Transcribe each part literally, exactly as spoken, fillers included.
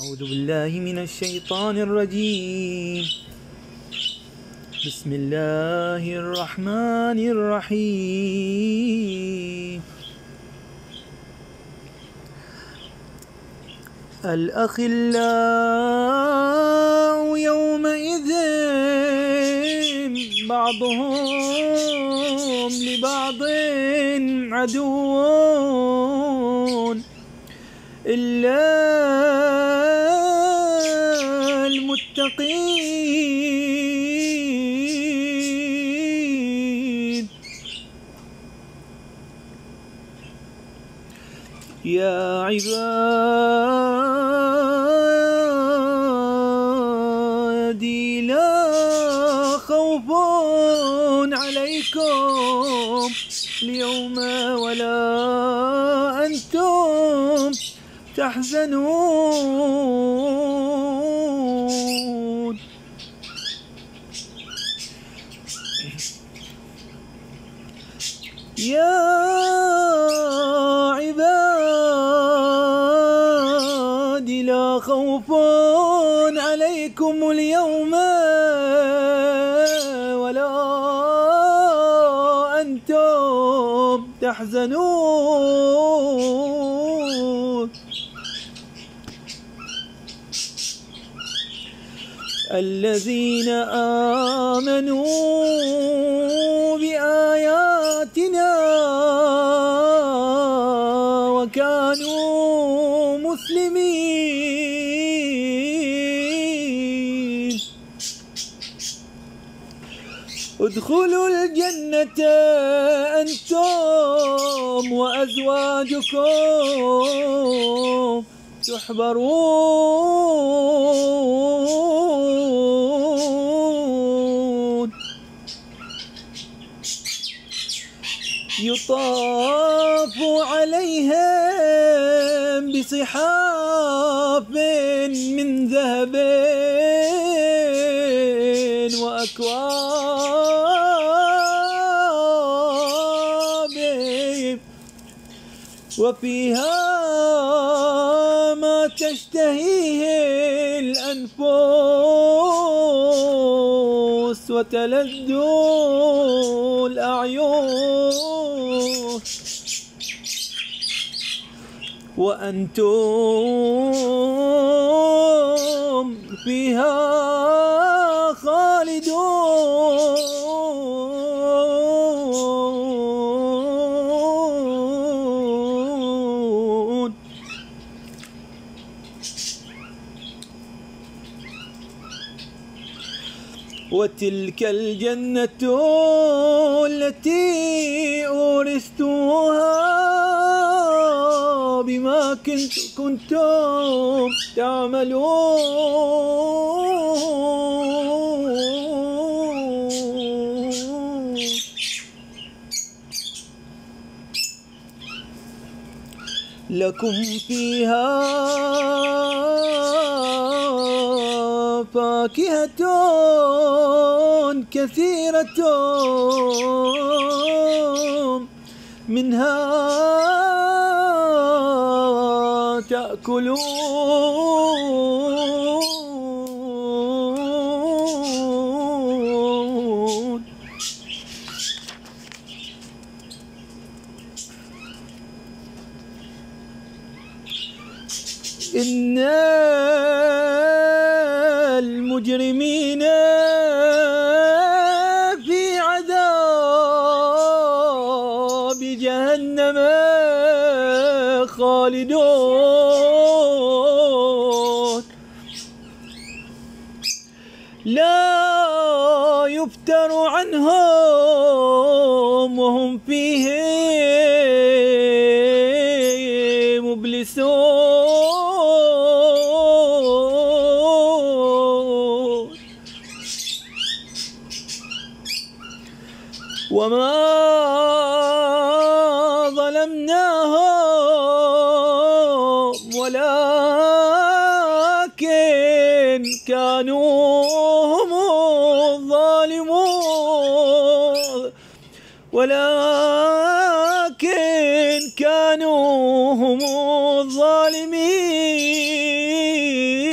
أعوذ بالله من الشيطان الرجيم. بسم الله الرحمن الرحيم. الأخلاء يومئذ بعضهم لبعض عدو إلا المتقين. يا عبادي لا خوف عليكم اليوم ولا أنتم تحزنون. يا عبادي لا خوف عليكم اليوم ولا أنتم تحزنون. الذين آمنوا بآياتنا وكانوا مسلمين ادخلوا الجنة أنتم وأزواجكم تحبرون. يطاف عليهم بصحاف من ذهب وأكواب وفيها ما تشتهيه الأنفس وتلذ الأعين وأنتم فيها خالدون. وتلك الجنة التي أورثتموها بما كنتم تعملون. لكم فيها فاكهة كثيرة منها تأكلون. إن المجرمين في عذاب جهنم خالدون لا يفتر عنهم وهم فيه مبلسون. وما ظلمناهم ولكن كانوا هم الظالمون ولكن كانوا هم الظالمين.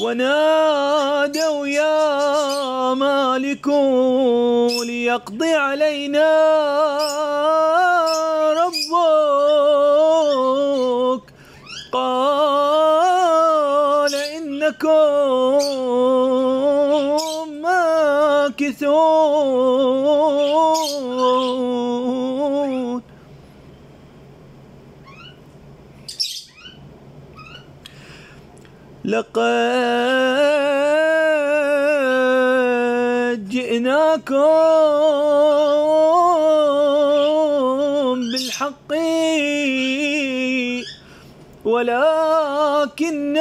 ونادوا يا مالك ليقضي علينا ربك، قال إنكم ماكثون. لقد جئناكم بالحق ولكن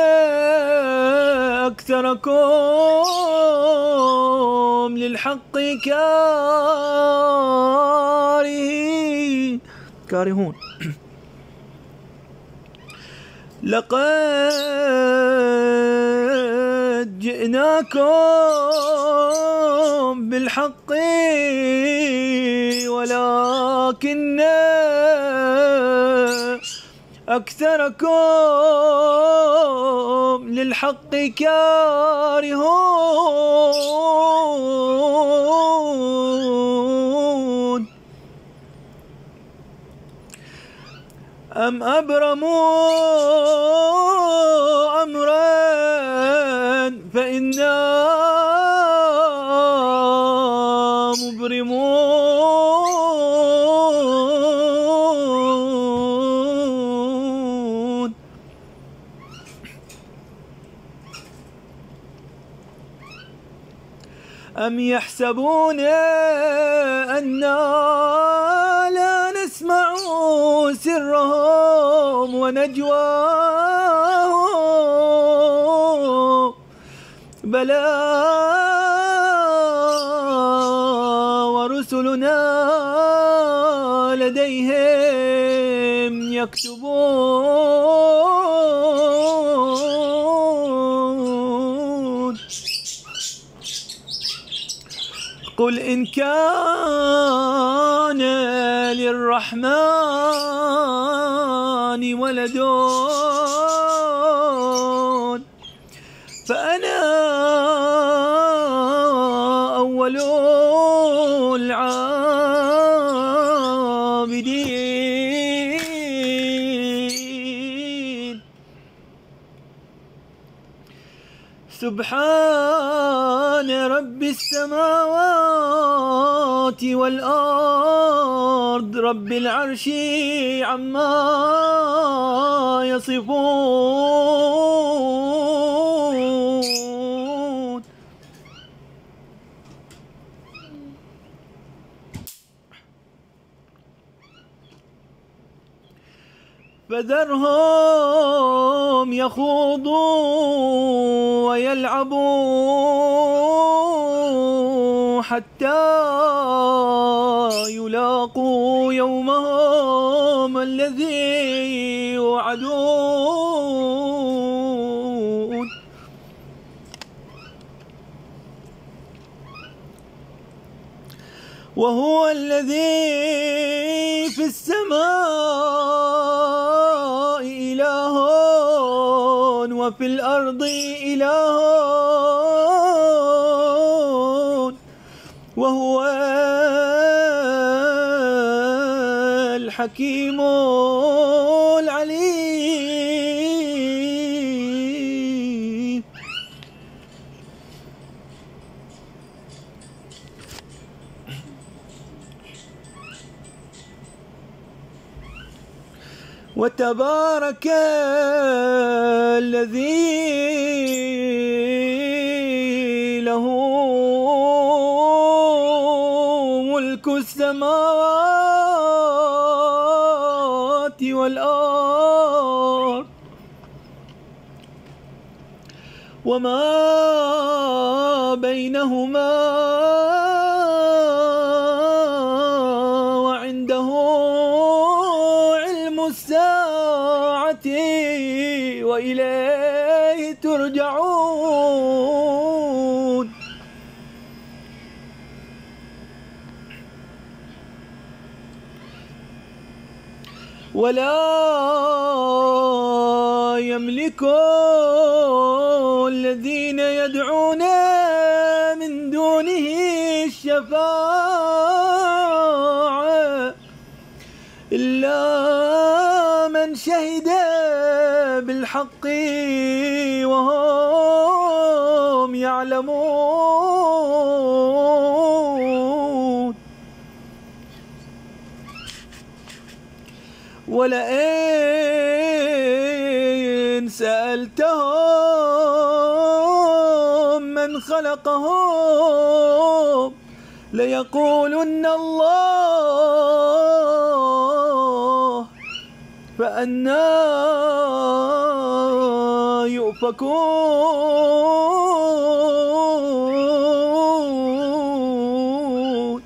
أكثركم للحق كارهين كارهون. لقد جئناكم بالحق ولكن أكثركم للحق كارهون. أم أبرموا أمرا فإنا مبرمون. أم يحسبون أنا لا نسمع سرهم ونجواهم، بلى ورسلنا لديهم يكتبون. قل إن كان للرحمن ولد فأنا أول العابدين. سبحان رب السماوات والأرض رب العرش عما يصفون. فذرهم يخوضوا ويلعبوا حتى يلاقوا يومهم الذي يوعدون. وهو الذي في السماء إله وفي الأرض إله وهو الحكيم العليم. وتبارك الذي له ملك السماوات والأرض وما بينهما وعنده علم الساعة وإليه ترجعون. ولا يملك والذين يدعون من دونه الشفاعة إلا من شهد بالحق وهم يعلمون. ولئن سألتهم من خلقهم ليقولن الله فأنى يؤفكون.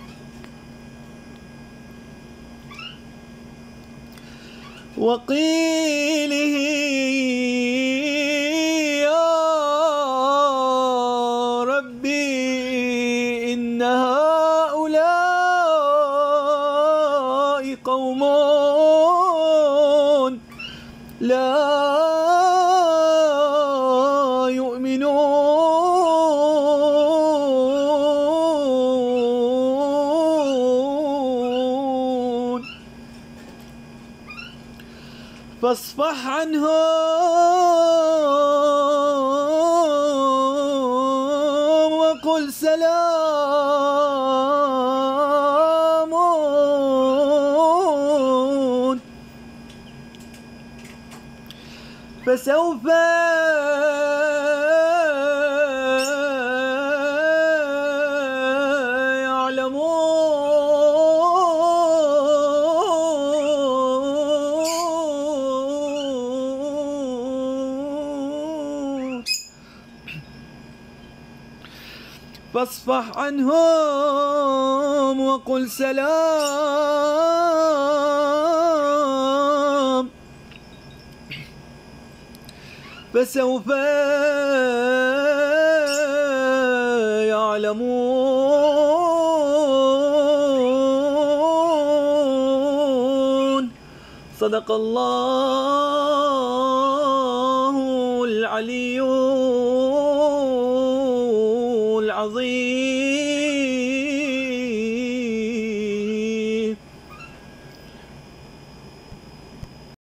وقيله يا ربي إن هؤلاء قوم لا يؤمنون فاصفح عنهم وقل سلام فسوف يعلمون. فاصفح عنهم وقل سلام فسوف يعلمون. صدق الله العلي